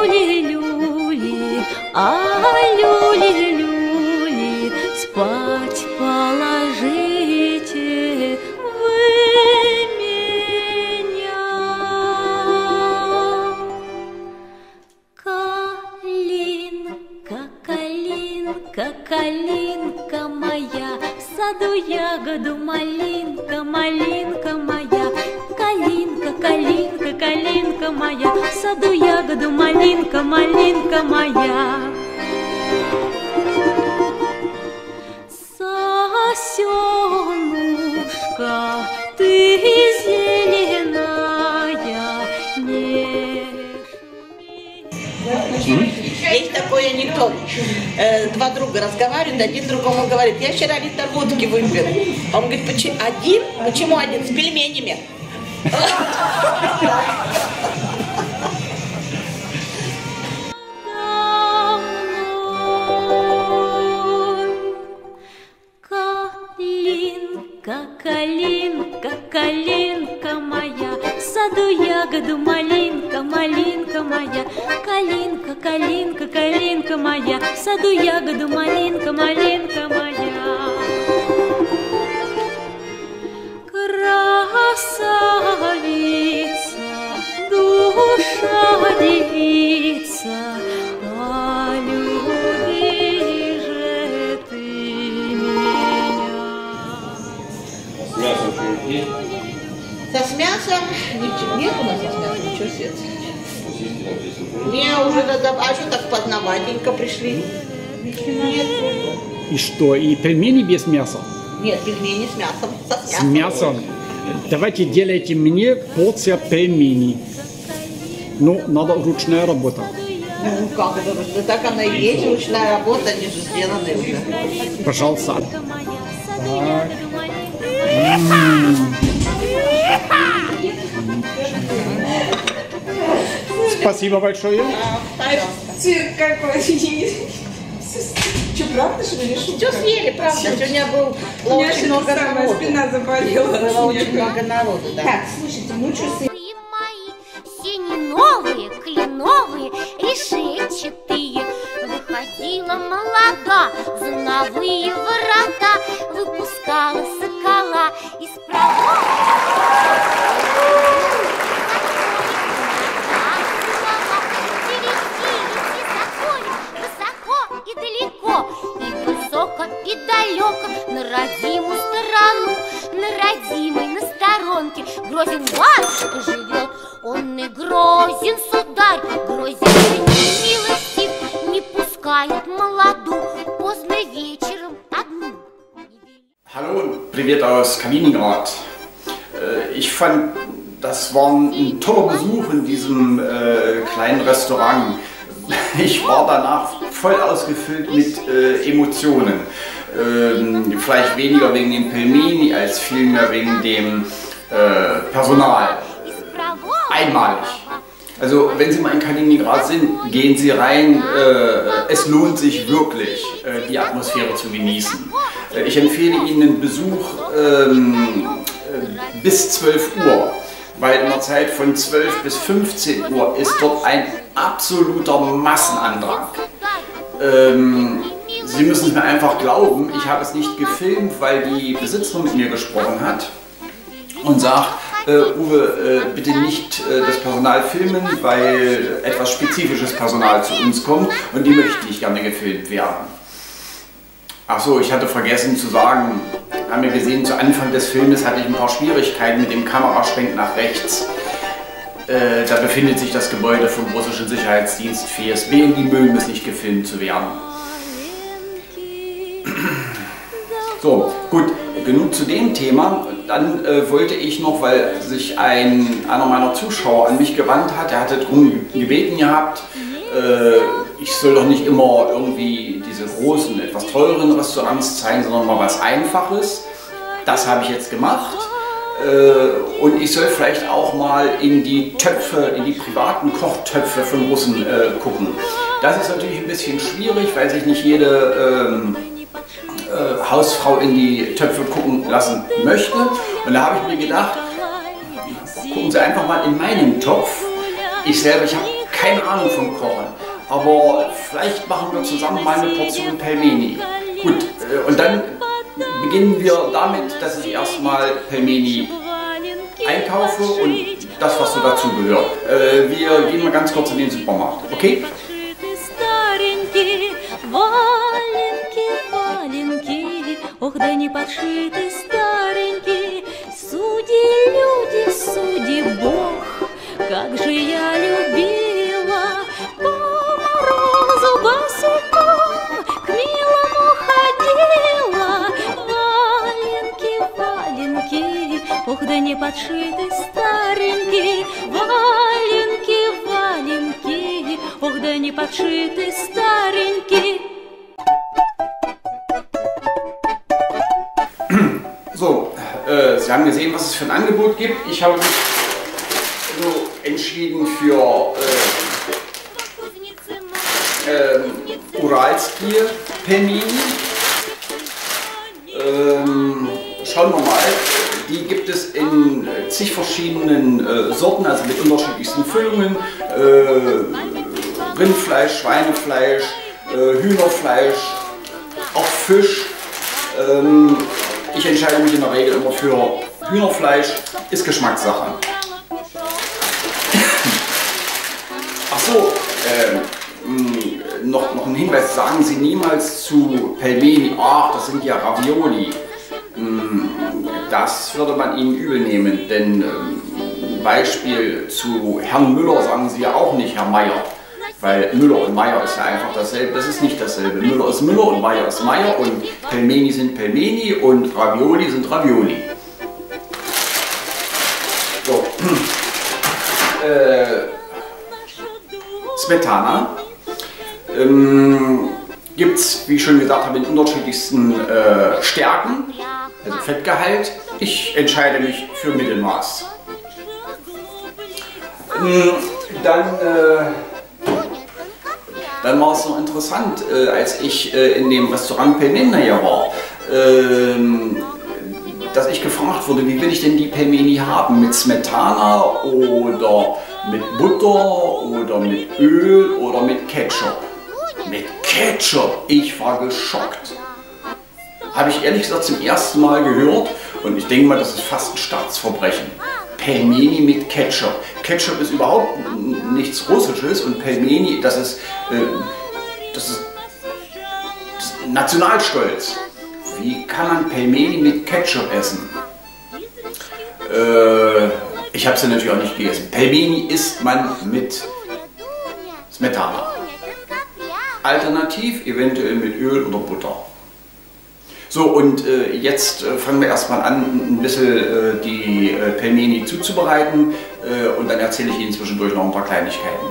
люли-люли, а люли-люли, спать положите вы меня. Калинка, калинка, калинка моя, в саду ягоду малинка, малинка моя. Калинка, калинка, калинка моя, в саду ягоду малинка, малинка моя. Сосенушка, ты зеленая, Есть такой анекдот. Два друга разговаривают, один другому говорит: я вчера литр водки выпил. А он говорит: один? Почему один? С пельменями. Калинка, калинка, калинка моя, в саду ягоду малинка, малинка моя. Калинка, калинка, калинка моя, в саду ягоду малинка, малинка моя. Красавица, душа девица, полюби же ты меня. Со с мясом? Ничего. Нет у нас со с мясом, ничего себе. Не, уже а что так поздноватенько пришли? Нет. И что, и пельмени без мяса? Нет, пельмени с мясом. С мясом. Давайте делайте мне порция пельменей. Ну, надо ручная работа. Ну как это? Да так она и есть, ручная работа, они же сделаны уже. Пожалуйста. Так. Спасибо большое. Цирк какой. Что, правда, что ли? Все съели, правда. Сегодня было очень много народу. Спина заболела. Было очень много народу, да. Так, слушайте, ну что с... Сине-новые, кленовые, решетчатые. Выходила молода за новые ворота, выпускала сокола из высоко и далеко, и высоко и далеко, на родимую сторону, на родимой, на сторонке. Грозен батюшка живет, он и грозен сударь, грозен и милостив, не пускает молоду поздно вечером одну. Hallo und privat aus Kaliningrad. Ich fand, das war ein toller Besuch in diesem kleinen Restaurant. Ich war danach voll ausgefüllt mit Emotionen. Vielleicht weniger wegen dem Pelmeni als vielmehr wegen dem Personal. Einmalig. Also wenn Sie mal in Kaliningrad sind, gehen Sie rein. Es lohnt sich wirklich, die Atmosphäre zu genießen. Ich empfehle Ihnen einen Besuch bis 12 Uhr, weil in der Zeit von 12 bis 15 Uhr ist dort ein absoluter Massenandrang. Sie müssen es mir einfach glauben, ich habe es nicht gefilmt, weil die Besitzerin mit mir gesprochen hat und sagt: Uwe, bitte nicht das Personal filmen, weil etwas spezifisches Personal zu uns kommt und die möchte nicht gerne gefilmt werden. Achso, ich hatte vergessen zu sagen, haben wir gesehen, zu Anfang des Filmes hatte ich ein paar Schwierigkeiten mit dem Kameraschwenk nach rechts. Da befindet sich das Gebäude vom russischen Sicherheitsdienst FSB und die mögen es nicht gefilmt zu werden. So, gut, genug zu dem Thema. Dann wollte ich noch, weil sich einer meiner Zuschauer an mich gewandt hat, der hatte darum gebeten gehabt, ich soll doch nicht immer irgendwie diese großen, etwas teureren Restaurants zeigen, sondern mal was Einfaches. Das habe ich jetzt gemacht. Und ich soll vielleicht auch mal in die Töpfe, in die privaten Kochtöpfe von Russen gucken. Das ist natürlich ein bisschen schwierig, weil sich nicht jede Hausfrau in die Töpfe gucken lassen möchte. Und da habe ich mir gedacht, gucken Sie einfach mal in meinen Topf. Ich selber, ich habe keine Ahnung vom Kochen, aber vielleicht machen wir zusammen mal eine Portion Pelmeni. Gut, und dann beginnen wir damit, dass ich erstmal Pelmeni einkaufe und das, was so dazu gehört. Wir gehen mal ganz kurz in den Supermarkt, okay? Ох, да не подшитый старенький, суди, люди, суди, Бог, как же я любила по морозу босиком, к милому ходила. Валенки, валенки, ох, да не подшитый старенький, валенки, валенки, ох, да не подшитый старенький. So, Sie haben gesehen, was es für ein Angebot gibt. Ich habe mich so entschieden für Uralski Pelmeni. Schauen wir mal, die gibt es in zig verschiedenen Sorten, also mit unterschiedlichsten Füllungen. Rindfleisch, Schweinefleisch, Hühnerfleisch, auch Fisch. Ich entscheide mich in der Regel immer für Hühnerfleisch, ist Geschmackssache. Ach so, noch ein Hinweis, sagen Sie niemals zu Pelmeni, ach, das sind ja Ravioli. Das würde man Ihnen übel nehmen, denn Beispiel zu Herrn Müller sagen Sie ja auch nicht Herr Meier. Weil Müller und Meier ist ja einfach dasselbe, das ist nicht dasselbe. Müller ist Müller und Meier ist Meier und Pelmeni sind Pelmeni und Ravioli sind Ravioli. So. Smetana gibt es, wie ich schon gesagt habe, in unterschiedlichsten Stärken, also Fettgehalt. Ich entscheide mich für Mittelmaß. Dann war es noch interessant, als ich in dem Restaurant Pelmeni hier war, dass ich gefragt wurde, wie will ich denn die Pelmeni haben? Mit Smetana oder mit Butter oder mit Öl oder mit Ketchup? Mit Ketchup! Ich war geschockt. Habe ich ehrlich gesagt zum ersten Mal gehört und ich denke mal, das ist fast ein Staatsverbrechen. Pelmeni mit Ketchup. Ketchup ist überhaupt nichts Russisches und Pelmeni, das ist Nationalstolz. Wie kann man Pelmeni mit Ketchup essen? Ich habe sie natürlich auch nicht gegessen. Pelmeni isst man mit Smetana. Alternativ eventuell mit Öl oder Butter. So, und jetzt fangen wir erstmal an, ein bisschen die Pelmeni zuzubereiten und dann erzähle ich Ihnen zwischendurch noch ein paar Kleinigkeiten.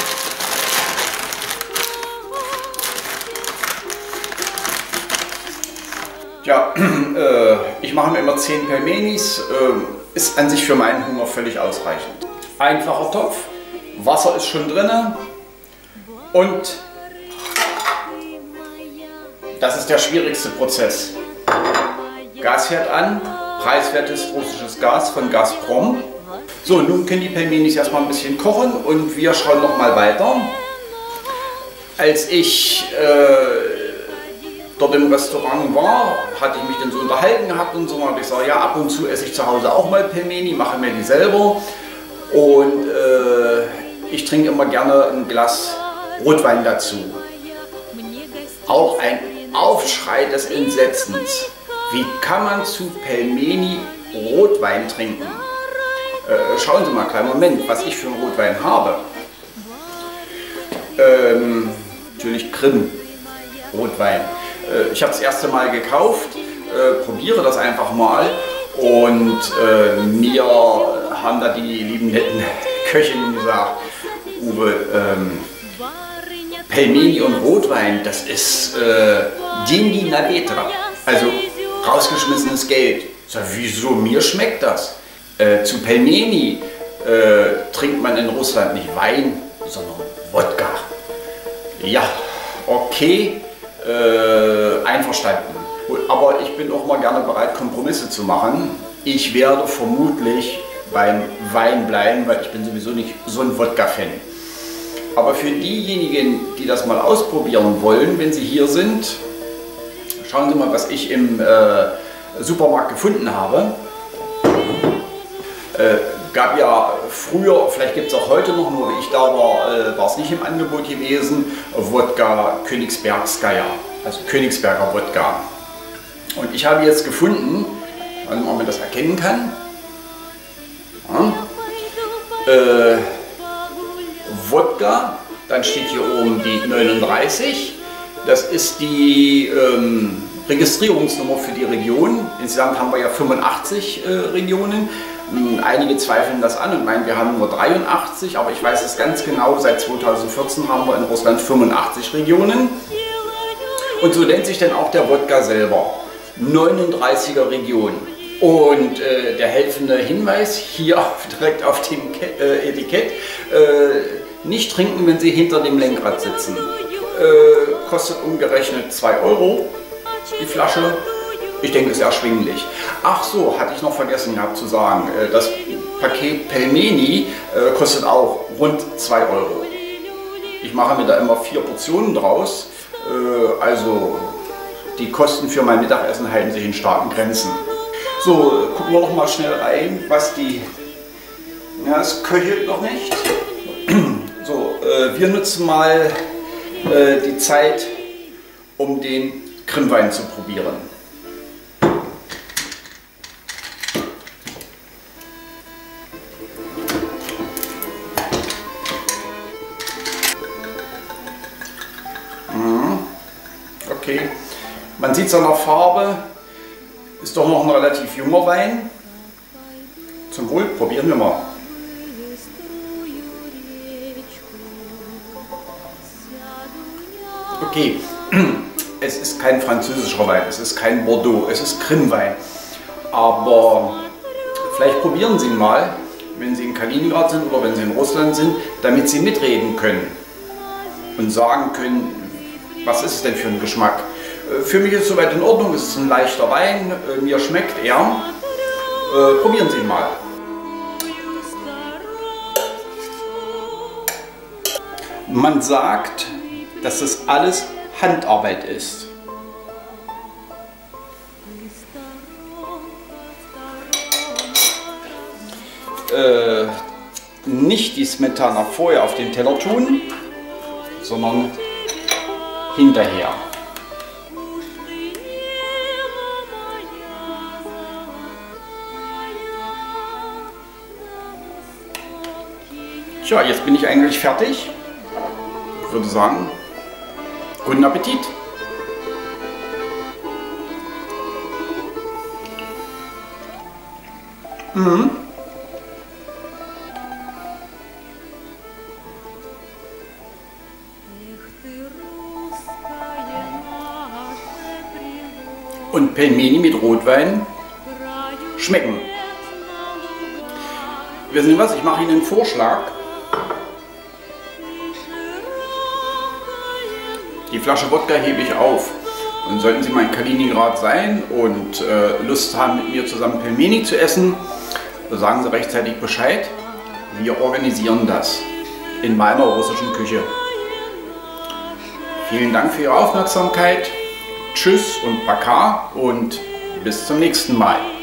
Ja, ich mache mir immer 10 Pelmenis, ist an sich für meinen Hunger völlig ausreichend. Einfacher Topf, Wasser ist schon drin und das ist der schwierigste Prozess. Gasherd an, preiswertes russisches Gas von Gazprom. So, nun können die Pelmenis erstmal ein bisschen kochen und wir schauen noch mal weiter. Als ich dort im Restaurant war, hatte ich mich dann so unterhalten gehabt und so, und habe ich gesagt, ja, ab und zu esse ich zu Hause auch mal Pelmeni, mache mir die selber und ich trinke immer gerne ein Glas Rotwein dazu. Auch ein Aufschrei des Entsetzens. Wie kann man zu Pelmeni Rotwein trinken? Schauen Sie mal, kleinen Moment, was ich für einen Rotwein habe. Natürlich Krim Rotwein. Ich habe das erste Mal gekauft, probiere das einfach mal und mir haben da die lieben netten Köchinnen gesagt, Uwe, Pelmeni und Rotwein, das ist Dingi na vetra, also rausgeschmissenes Geld. Ich sag, wieso, mir schmeckt das? Zu Pelmeni trinkt man in Russland nicht Wein, sondern Wodka. Ja, okay, einverstanden. Aber ich bin auch mal gerne bereit, Kompromisse zu machen. Ich werde vermutlich beim Wein bleiben, weil ich bin sowieso nicht so ein Wodka-Fan. Aber für diejenigen, die das mal ausprobieren wollen, wenn sie hier sind, schauen Sie mal, was ich im Supermarkt gefunden habe. Gab ja früher, vielleicht gibt es auch heute noch, nur wie ich da war, war es nicht im Angebot gewesen, Wodka Königsbergskaja, also Königsberger Wodka. Und ich habe jetzt gefunden, ob man das erkennen kann, ja, Wodka, dann steht hier oben die 39, das ist die Registrierungsnummer für die Region. Insgesamt haben wir ja 85 Regionen. Einige zweifeln das an und meinen, wir haben nur 83, aber ich weiß es ganz genau, seit 2014 haben wir in Russland 85 Regionen. Und so nennt sich dann auch der Wodka selber, 39er Region. Und der helfende Hinweis hier direkt auf dem Etikett, nicht trinken, wenn Sie hinter dem Lenkrad sitzen. Kostet umgerechnet 2 Euro die Flasche. Ich denke, ist erschwinglich. Ach so, hatte ich noch vergessen gehabt zu sagen, das Paket Pelmeni kostet auch rund 2 Euro. Ich mache mir da immer 4 Portionen draus, also die Kosten für mein Mittagessen halten sich in starken Grenzen. So, gucken wir noch mal schnell rein, was die... Ja, es köchelt noch nicht. So, wir nutzen mal die Zeit, um den Krimwein zu probieren. Okay, man sieht es an der Farbe, ist doch noch ein relativ junger Wein. Zum Wohl, probieren wir mal. Okay, es ist kein französischer Wein, es ist kein Bordeaux, es ist Krimwein. Aber vielleicht probieren Sie ihn mal, wenn Sie in Kaliningrad sind oder wenn Sie in Russland sind, damit Sie mitreden können und sagen können, was ist es denn für ein Geschmack. Für mich ist es soweit in Ordnung, es ist ein leichter Wein, mir schmeckt er. Probieren Sie ihn mal. Man sagt, dass das alles Handarbeit ist. Nicht die Smetana vorher auf den Teller tun, sondern hinterher. Tja, jetzt bin ich eigentlich fertig. Ich würde sagen, guten Appetit! Und Pelmeni mit Rotwein schmecken. Wissen Sie was? Ich mache Ihnen einen Vorschlag. Die Flasche Wodka hebe ich auf. Und sollten Sie mal in Kaliningrad sein und Lust haben, mit mir zusammen Pelmeni zu essen, sagen Sie rechtzeitig Bescheid. Wir organisieren das in meiner russischen Küche. Vielen Dank für Ihre Aufmerksamkeit. Tschüss und Baka und bis zum nächsten Mal.